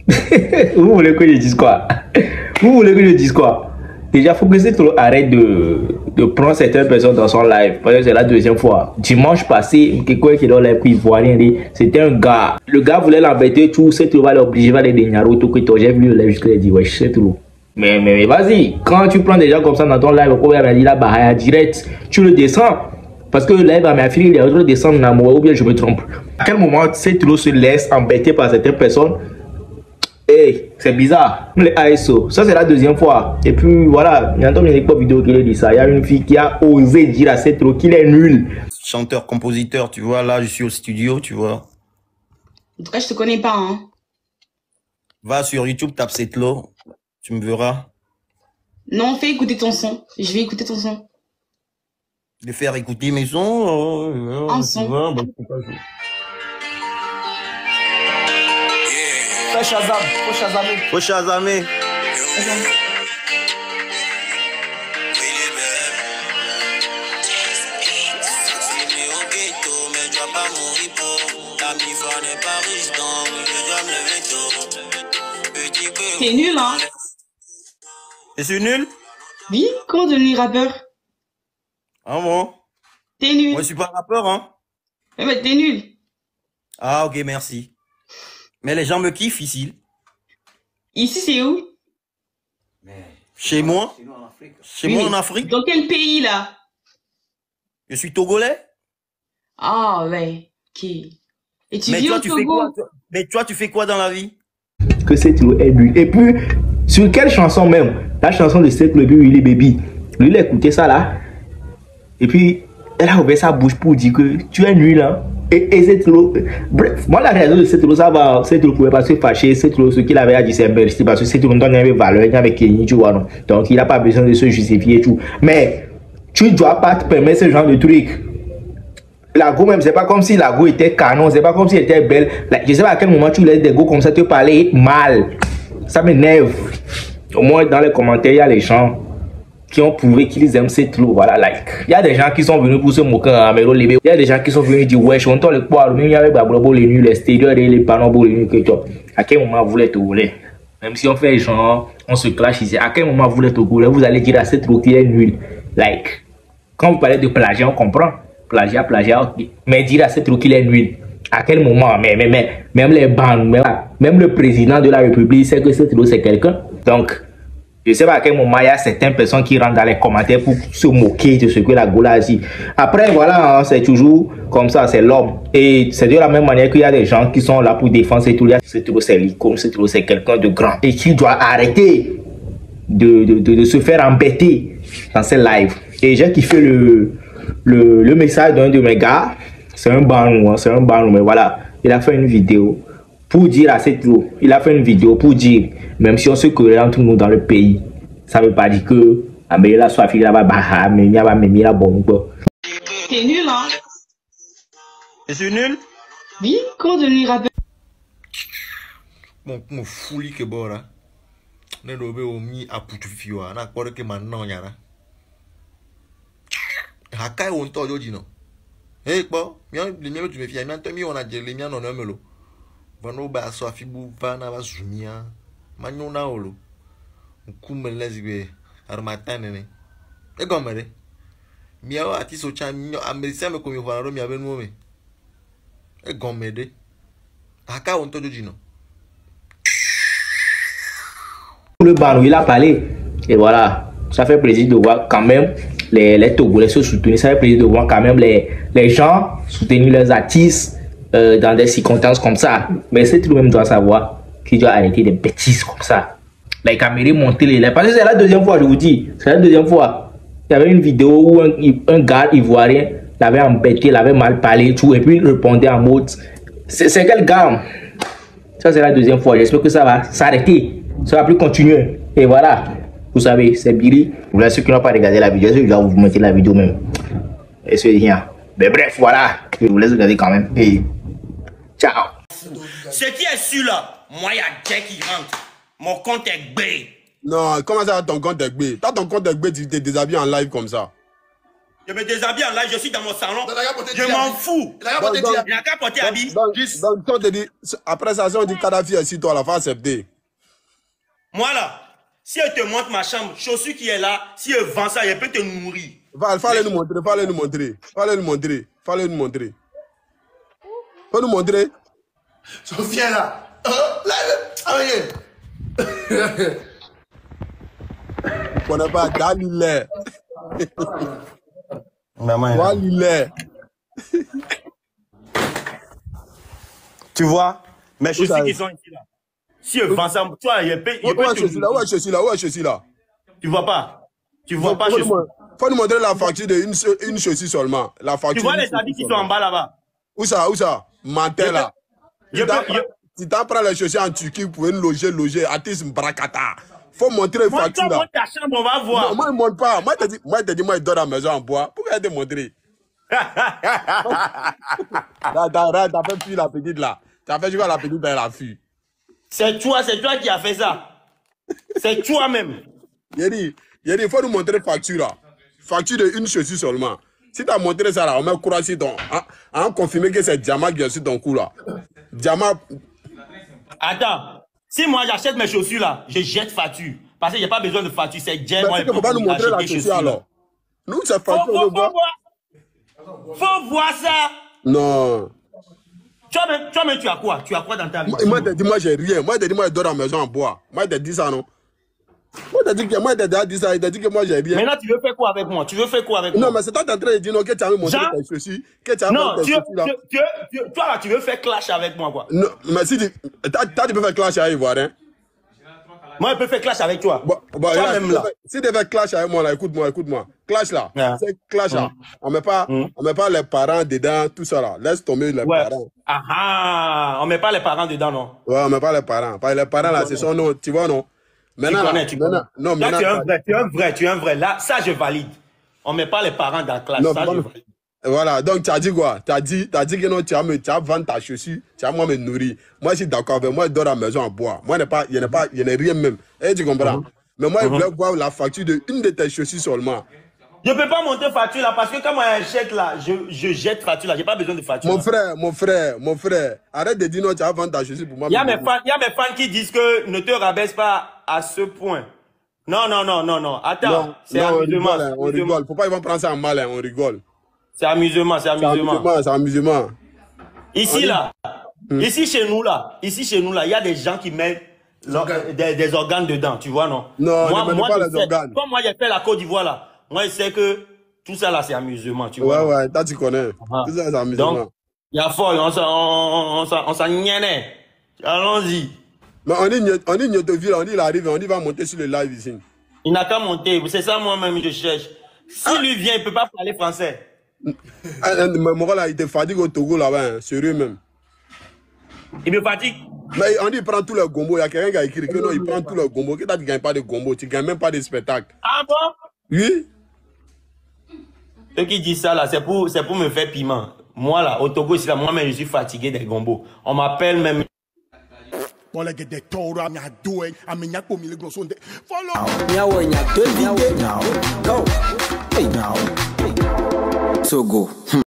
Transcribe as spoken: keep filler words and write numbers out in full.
Vous voulez que je dise quoi? Vous voulez que je dise quoi? Déjà, il faut que c'est trop arrête de, de prendre certaines personnes dans son live. Parce que c'est la deuxième fois. Dimanche passé, quelqu'un qui est dans les prix ivoiriens, c'était un gars. Le gars voulait l'embêter, tout, c'est tout, va l'obliger, va les dénigrer, tout, que j'ai vu le live jusqu'à il dit, ouais, c'est trop. Mais, mais, mais vas-y, quand tu prends des gens comme ça dans ton live, il m'a dit la bahaya direct, tu le descends. Parce que le live à ma fille, il est en train de descendre dans moi, ou bien je me trompe. À quel moment c'est trop se laisse embêter par certaines personnes? Hey, c'est bizarre. Les A S O, ça c'est la deuxième fois. Et puis voilà, il y a une vidéo qui a dit ça. Il y a une fille qui a osé dire à cette trop qu'il est nul. Chanteur, compositeur, tu vois, là je suis au studio, tu vois. En tout cas, je te connais pas, hein. Va sur YouTube, tape Setlo, tu me verras. Non, fais écouter ton son. Je vais écouter ton son. De faire écouter mes sons. Euh, Un son. vois, bah, Fais Shazam, faut Shazamer. Faut Shazamer. T'es nul, hein? Et c'est nul? Oui? Comment devenir rappeur? Ah bon? T'es nul. Moi je suis pas rappeur, hein? Ouais, mais t'es nul. Ah ok, merci. Mais les gens me kiffent ici. Ici, c'est où? Chez moi? Chez Oui, moi mais en Afrique? dans quel pays, là? Je suis togolais. Ah, ouais. Ok. Et tu Mais vis toi, au tu Togo? fais quoi? toi Mais toi, tu fais quoi dans la vie? Que c'est trop est nul. Et puis, sur quelle chanson même? La chanson de Seth le Willy Baby. Lui, il a écouté ça là. Et puis, elle a ouvert sa bouche pour dire que tu es nul, hein. Et, et c'est trop. Bref, moi, la raison de c'est trop, ça va. C'est trop, pouvait pas se fâcher. C'est trop, ce qu'il avait à dire, c'est merci. Parce que c'est trop, il avait valeur, il avait Kenny, tu vois, non. Donc, il n'a pas besoin de se justifier et tout. Mais, tu ne dois pas te permettre ce genre de truc. La go même, c'est pas comme si la go était canon, c'est pas comme si elle était belle. Like, je sais pas à quel moment tu laisses des go comme ça te parler mal. Ça m'énerve. Au moins, dans les commentaires, il y a les gens qui ont prouvé qu'ils aiment cette loi. Voilà, like. Il y a des gens qui sont venus pour se moquer à Amero Libé. Il y a des gens qui sont venus dire, ouais, je suis le poids, il y avait Babrobo, les nuls, les stadiums, les panneaux, les nuls, que toi. À quel moment vous voulez te rouler? Même si on fait genre, on se clash ici. À quel moment vous voulez te rouler? Vous allez dire à cette loi qui est nulle. Like, quand vous parlez de plagiat, on comprend. Plagiat, plagiat, ok. Mais dire à cette loi qu'il est nul. À quel moment? Mais, mais, mais, même les bandes, même, même le président de la République sait que cette loi c'est quelqu'un. Donc, je ne sais pas à quel moment il y a certaines personnes qui rentrent dans les commentaires pour se moquer de ce que la Gola a dit. Après, voilà, hein, c'est toujours comme ça, c'est l'homme. Et c'est de la même manière qu'il y a des gens qui sont là pour défendre cette loi. Cette loi, c'est l'icône, cette loi, c'est quelqu'un de grand. Et qui doit arrêter de, de, de, de se faire embêter dans ses lives. Et j'ai kiffé le, le, le message d'un de mes gars. C'est un banou, hein, c'est un banou, mais voilà. Il a fait une vidéo pour dire à cette loi. Il a fait une vidéo pour dire, même si on se querelle entre nous dans le pays, ça ne veut pas dire que Amélie soit fille là-bas, bah, mais il y a pas même la bonne quoi. T'es nul, hein? Et c'est nul? Oui? Comment devenir rappeur? Mon mon fouli que bon là. Ne doit pas omis à poutu fiwa. Na quoi que maintenant yara. Hakai on to joji no. Hey quoi? Bien les miens tu me fies. Bien toi mi on a dit les miens non non melo. Vano ba so afibu va na ba zumia. Manyo na olo. Kume lesbe armatane ne. E gomere. Miao ati so cha mi amerisa me komi fara ro mi abenu me. E gomede. Hakai on to joji no. Le banou, il a parlé. Et voilà, ça fait plaisir de voir quand même les, les Togolais se soutenir. Ça fait plaisir de voir quand même les, les gens soutenir leurs artistes euh, dans des circonstances comme ça. Mais c'est tout le même doit savoir qu'il doit arrêter des bêtises comme ça. La caméra monter les parce que c'est la deuxième fois, je vous dis. C'est la deuxième fois. Il y avait une vidéo où un, un gars ivoirien l'avait embêté, l'avait mal parlé, tout, et puis il répondait en mode. C'est quel gars? Ça, c'est la deuxième fois. J'espère que ça va s'arrêter. Ça va plus continuer. Et voilà. Vous savez, c'est Billy. Pour ceux qui n'ont pas regardé la vidéo, je vais vous mettre la vidéo même. Et c'est rien. Mais bref, voilà. Je vous laisse regarder quand même. Et ciao. Ce qui est sûr là, moi il y a Jack qui rentre. Mon compte est B. Non, comment ça ton compte est B? T'as ton compte est B, tu t'es déshabillé en live comme ça. Je me déshabille en live, je suis dans mon salon. Donc, il a porté Je Diaby. m'en fous. Il a porté Donc, Diaby. Il n'a qu'à porter habit. Donc, Juste. donc, toi, on te dit, après ça, si on dit Kadhafi est si toi, la fin accepter. Moi là, si elle te montre ma chambre, chaussure qui est là, si elle vend ça, elle peut te nourrir. Va, fallait nous montrer, fallait nous montrer, fallait nous montrer, fallait nous montrer. Faut nous montrer. Sophia là. Euh, là, ah oui. On connaît pas Galilée. Maman. Galilée. Tu vois, mes ça chaussures est? qui sont ici là. Si elle vend ça, toi, elle peut, elle Ouais, peut ouais, te je suis là, nourrir. ouais, je suis là, ouais, je suis là. Tu vois pas? Tu vois pas Faut chaussures. nous, faut nous montrer la facture de une, se- une chaussure seulement. La facture. Tu vois d'une les chaussure habits qui sont seulement. en bas là-bas? Où ça, où ça? Mantel là. Je Si peux, t'en je- si t'en prends les chaussures en Turquie, vous pouvez nous loger, loger, artiste Mbrakata. Faut montrer les Moi, factures toi, là. monte ta chambre, on va voir. Non, moi, il ne montre pas. Moi, je te dis, moi, je te dis, moi, il dort à la maison en bois. Pourquoi il te montrer? Là, t'as t'as fait fuir la petite là. T'as fait jouer à la petite, elle a fui. C'est toi, c'est toi qui as fait ça. C'est toi-même. Il dit, il dit, il faut nous montrer facture là. Facture de une chaussure seulement. Si t'as montré ça là, on met courage sur ton. On confirmé que c'est Diamant qui est sur ton cou là. Diamant. Attends. Si moi j'achète mes chaussures là, je jette facture. Parce qu'il n'y a pas besoin de facture, c'est Jay. Mais Moi, c'est qu'il faut pas nous montrer la acheter chaussure alors. Nous, c'est Faut, facture, on faut, le faut voit. voir. Faut voir ça. Non. Toi-même, toi-même, tu as quoi? Tu as quoi dans ta vie? Moi, moi, je te dis, moi, j'ai rien. Moi, je te dis, moi, je dors à la maison en bois. Moi, je te dis ça, non? Moi, je te dis que moi, je te dis ça. Je te dis que moi, j'ai rien. Maintenant, tu veux faire quoi avec moi? Tu veux faire quoi avec Non, moi? mais c'est toi qui es en train de dire non, que tu as montré Jean? tes chaussures. Que tu as Non, montré tu, tes veux- chaussures là. tu, tu, tu- toi là, tu veux faire clash avec moi, quoi. Non, mais si tu. Toi, toi, tu peux faire clash avec Ivoirien. Moi, je peux faire clash avec toi. Bon, bon, toi là, même si là. tu fais- si tu fais clash avec moi, là, écoute-moi, écoute-moi. Clash là. Yeah. C'est clash là. On met pas, Mm. on met pas les parents dedans, tout ça là. Laisse tomber les Ouais. parents. Ah ah, on met pas les parents dedans, non? Ouais, on met pas les parents. Parce que les parents là, c'est son nom, tu vois, non? Maintenant, tu connais, là, tu maintenant- connais. non, Là, maintenant. tu es un vrai, tu es un vrai, tu es un vrai. Là, ça, je valide. On met pas les parents dans la classe. Non, Ça, pas- je valide. Voilà, donc tu as dit quoi? Tu as dit, tu as dit que non, tu vas me, tu vas vendre ta chaussure, tu vas moi me nourrir. Moi, je suis d'accord avec moi, je dors à la maison en bois. Moi, il n'y a pas, il n'y a pas, il n'y a rien même. Et tu comprends? Mais moi, je voulais voir la facture de une de tes chaussures seulement. Je peux pas monter facture là parce que quand moi j'achète là, je, je jette facture là. J'ai pas besoin de facture. Mon là. frère, mon frère, mon frère, arrête de dire non, tu vas vendre ta chaussure pour moi. Il y a me mes nourrir. fans, il y a mes fans qui disent que ne te rabaisse pas à ce point. Non, non, non, non, non. Attends, Non, c'est non, on amusement. rigole, hein, on amusement. rigole. Faut pas ils vont prendre ça en mal, hein, on rigole. C'est amusement, c'est C'est amusement. amusement, c'est amusement. Ici là, ici chez nous là, ici chez nous là, il y a des gens qui mettent leur- des, des organes dedans, tu vois non? Non, ne mettez pas je les sais, organes. Comme moi j'ai fait la Côte d'Ivoire là, moi je sais que tout ça là c'est amusement, tu Ouais, vois. non? ouais, toi tu connais. Ah. Tout ça, c'est amusement. Donc, il y a fort, on s'en on, on, s'en- on s'en niennait. Allons-y. Mais on dit, on dit Nyotoville, on dit il arrive, on dit il va monter sur le live ici. Il n'a qu'à monter, c'est ça moi-même je cherche. Si Ah. lui vient, il peut pas parler français. Ah, ah, Mais mon gars là, il te fatigue au Togo là-bas, hein, sérieux même. Il me fatigue. Mais on dit il prend tous les gombos. Il y a quelqu'un qui a écrit que non, il prend tous les gombos. Que toi, tu ne gagnes pas de gombos, tu ne gagnes même pas de spectacle. Ah bon? Oui? Ceux qui disent ça là, c'est pour, c'est pour me faire piment. Moi là, au Togo, ici là, moi-même je suis fatigué des gombos. On m'appelle même. Well, I get the total, I'm not doing. I mean, you're going to follow. Nyawo nya twelve day now. Go. Hey now. So go.